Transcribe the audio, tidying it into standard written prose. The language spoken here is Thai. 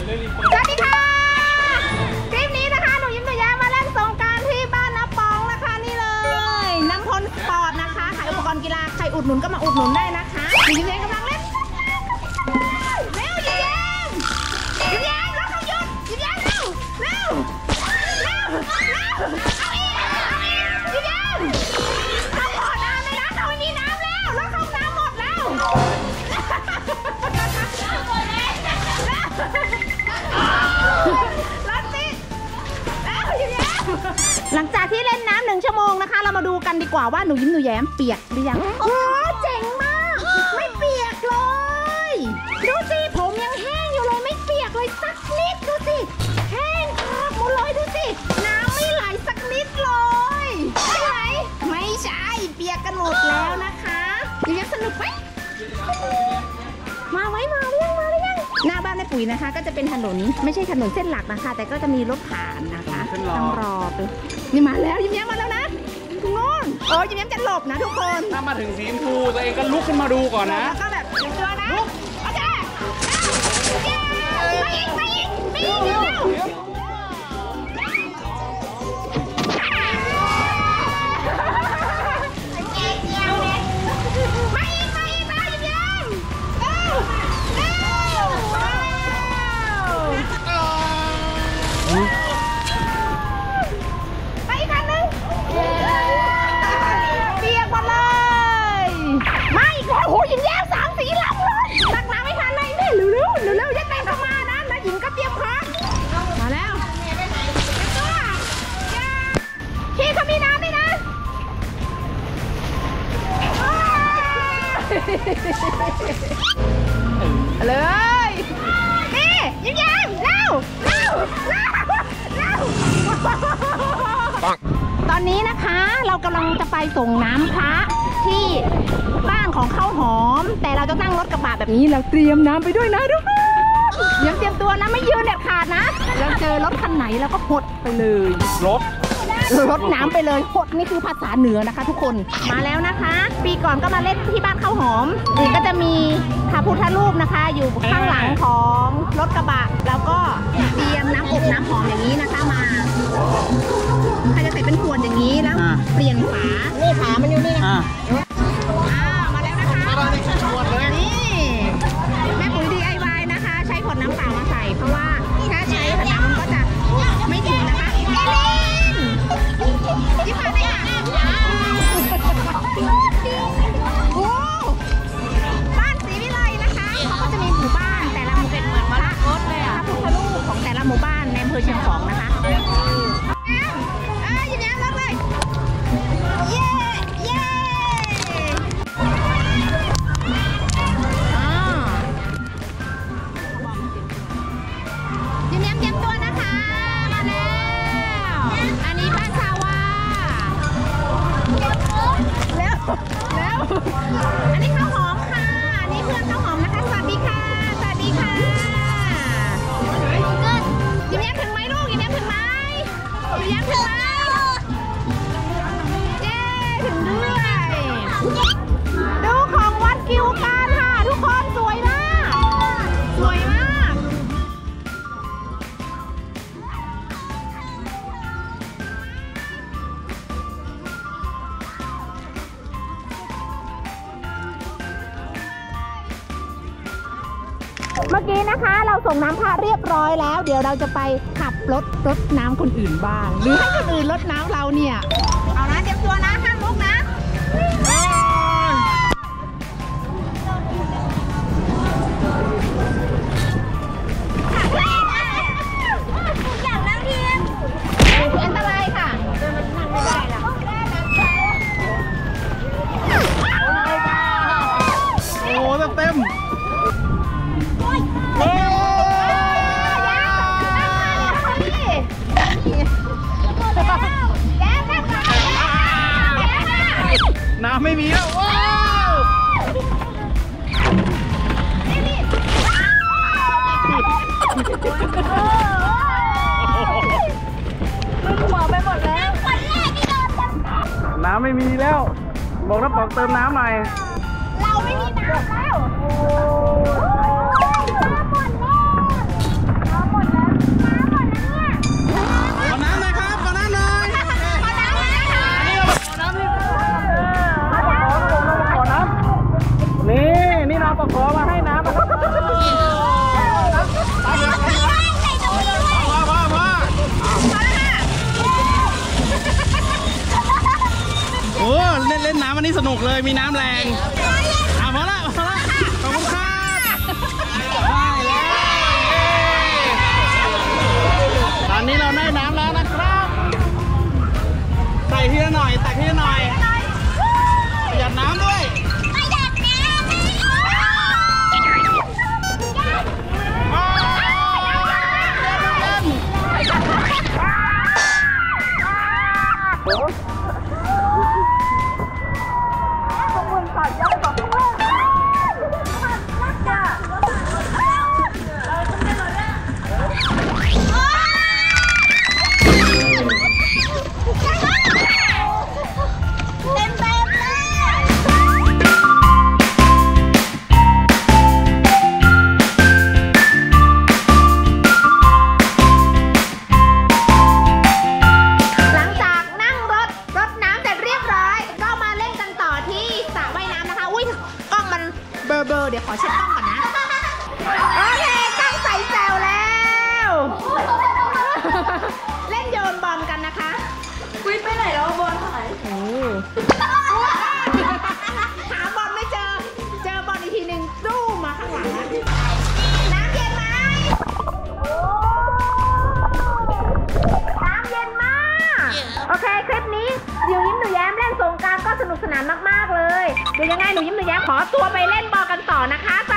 สวัสดีค่ะคลิปนี้นะคะหนูยิ้มหนูแย้มมาเล่นสงกรานต์ที่บ้านน้ำปองนะคะนี่เลยน้ำพลสปอร์ตนะคะขายอุปกรณ์กีฬาใครอุดหนุนก็มาอุดหนุนได้นะคะหนูยิ้มแย้มกำลังเล่นเร็วยิ้มแย้มยิ้มแย้มแล้วเขาหยุดยิ้มแย้มเร็วเร็วเร็วเร็วเอาอีกยิ้มแย้มเขาขอน้ำเลยนะเขาไม่มีน้ำแล้วแล้วเขาน้ำหมดแล้วหลังจากที่เล่นน้ำ1 ชั่วโมงนะคะเรามาดูกันดีกว่าว่าหนูยิ้มหนูแย้มเปียกหรือยังโอ้เจ๋งมากไม่เปียกเลยดูสิผมยังแห้งอยู่เลยไม่เปียกเลยสักนิดดูสิแห้งออกหมดเลยดูสิน้ำไม่ไหลสักนิดเลยใช่ไหมไม่ใช่เปียกกันหมดแล้วนะคะหนูแย้มสนุกไหมมาหรือยังหน้าบ้านแม่ปุ๋ยนะคะก็จะเป็นถนนไม่ใช่ถนนเส้นหลักนะคะแต่ก็จะมีรถผ่านนะคะต้องรอไปนี่มาแล้วยิ้มแย้มมาแล้วนะทุกคนโอ้ยิ้มแย้มจะหลบนะทุกคนถ้ามาถึงสีชมพูตัวเองก็ลุกขึ้นมาดูก่อนนะแล้วก็แบบเตรียมตัวนะโอเคมาอีกเร็วโอ้ยยิ้มแย้ม3 สีลำเลยตักน้ำไม่ทันเลยนี่เร็วยัดแตงเข้ามานะแล้วหญิงก็เตรียมพร้อมมาแล้วพี่เขามีน้ำด้วยนะเลยนี่ยิ้มแย้มเร็วตอนนี้นะคะเรากำลังจะไปส่งน้ำพระที่บ้านของข้าวหอมแต่เราจะตั้งรถกระบะแบบนี้เราเตรียมน้ำไปด้วยนะทุกคนยังเตรียมตัวนะไม่ยืนเด็ดขาดนะเราเจอรถคันไหนเราก็หดไปเลยรถน้ำไปเลยหดนี่คือภาษาเหนือนะคะทุกคนมาแล้วนะคะปีก่อนก็มาเล่นที่บ้านข้าวหอมนี่ก็จะมีพระพุทธรูปนะคะอยู่ข้างหลังของรถกระบะแล้วก็เตรียมน้ำอบน้ำหอมอย่างนี้นะคะมาใครจะใส่เป็นขวดอย่างนี้แล้วเปลี่ยนฝานี่ฝามันอยู่นี่นะมาแล้วนะคะนี่แม่ปุ๋ย DIY นะคะใช้ขวดน้ำเปล่ามาใส่เพราะว่าถ้าใช้น้ำมันก็จะไม่ถึงนะคะที่ผ่านได้ค่ะโอ้บ้านศรีวิไลนะคะเขาก็จะมีหมู่บ้านแต่ละหมู่เป็นเหมือนพระพุทธรูปของแต่ละหมู่บ้านในอำเภอเชียงของนะคะยิ้มแย้มเลิกเลยเย้ยิ้มแย้มเตรียมตัวนะคะมาแล้วอันนี้บ้านชาวาแล้วอันนี้ข้าวหอมค่ะอันนี้เพื่อนข้าวหอมนะคะสวัสดีค่ะยิ้มแย้มถึงไหมลูกยิ้มแย้มถึงไหมเย้ถึงด้วยดูของวัดกิวการค่ะทุกคนสวยมากเมื่อกี้นะคะเราส่งน้ำพระเรียบร้อยแล้วเดี๋ยวเราจะไปขับรถน้ำคนอื่นบ้างหรือให้คนอื่นรดน้ำเราเนี่ยเอานะเตรียมตัวนะห้ามลุกนะอย่างนักเรียนอันตรายค่ะไม่ได้หรอกโอ้เต็มน้ำไม่มีแล้วว้าวมันหัวไปหมดแล้วน้ำไม่มีแล้วบอกน้ำปอกเติมน้ำหน่อยเราไม่มีน้ำแล้วประคองมาให้น้ำมาโอ้เล่นน้ำอันนี้สนุกเลยมีน้ำแรงพอละขอบคุณครับได้แล้วตอนนี้เราได้น้ำแล้วนะครับใส่ทีละหน่อยตักทีละหน่อยประหยัดน้ำด้วยเดี๋ยวขอเช็ดกล้องก่อนนะ โอเคกล้องใส่แซวแล้ว เล่นโยนบอลกันนะคะวิทย์ไปไหนแล้วบอลหายหาบอลไม่เจอ เจอบอลอีกทีหนึ่งรูมาข้างหลังนะน้ำเย็นไหมน้ำเย็นมากโอเคคลิปนี้หนูยิ้มหนูแย้มเล่นสงกรานต์ก็สนุกสนานมากๆเลยเดี๋ยวยังไงหนูยิ้มหนูแย้มขอตัวไปเล่นบอลกันต่อนะคะ